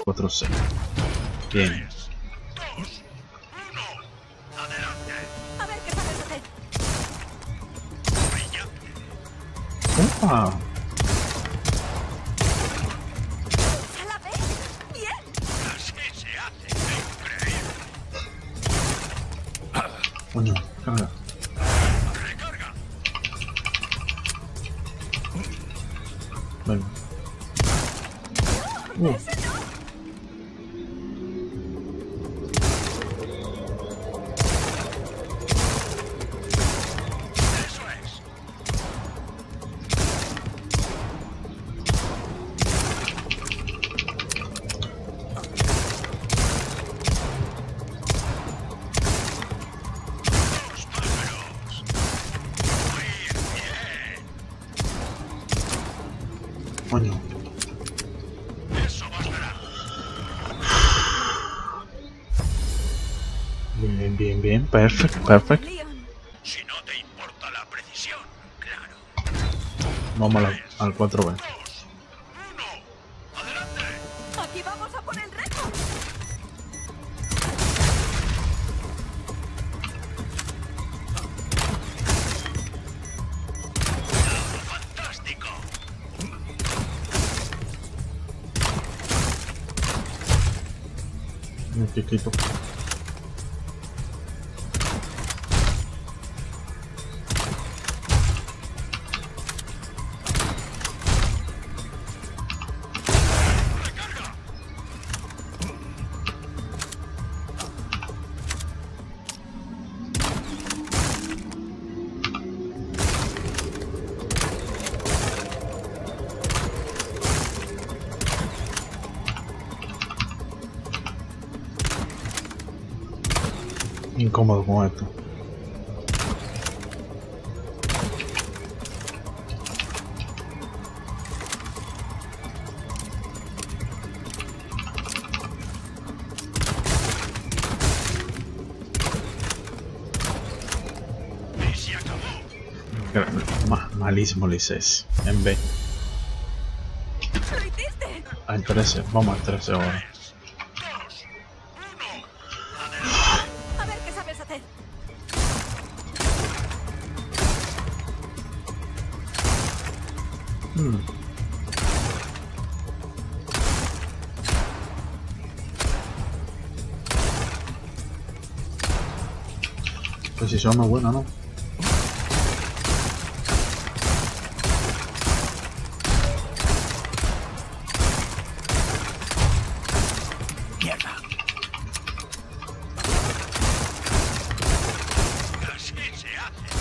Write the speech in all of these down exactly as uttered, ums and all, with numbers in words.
cuatro seis. Bien. A ver qué sabes hacer. ¡Opa! ¿A la vez? Bien. Así se hace. Increíble. Coño, carga. Recarga. Venga. Uh. Ese no. Eso es. Los pájaros. Muy bien. Coño. Eso bastará. Bien, bien, bien, bien. Perfecto, perfecto. Leon. Si no te importa la precisión, claro. Vamos a la- al cuatro B. Dos, uno, adelante. Aquí vamos a por el récord. Fantástico. Un chiquito. Recarga. Incómodo con esto. Y se acabó. Ma- malísimo lo hice ese. En B. Lo hiciste. Al trece. Vamos al trece ahora. Tres, dos, uno, adelante. A ver qué sabes hacer. Hmm. Precisión más buena, ¿no? Mierda. Así se hace.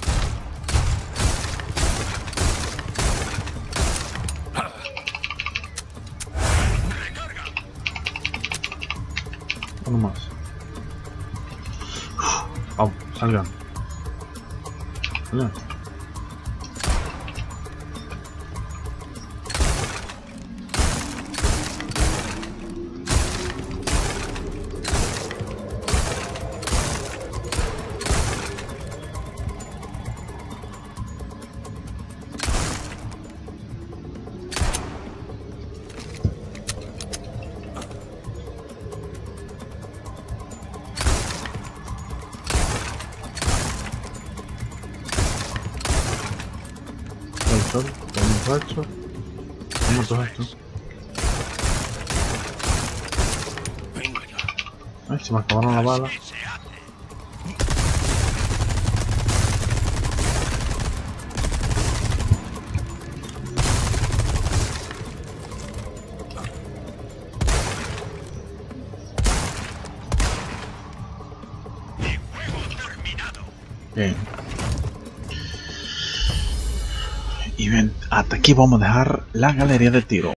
Recarga. Uno más. Vamos, salgan. Salgan. El sol, el muchacho. Vamos todo esto. Venga ya. Ay, se me acabaron las balas. Así se hace. Y juego terminado. Bien. Y bien, hasta aquí vamos a dejar la galería de tiro.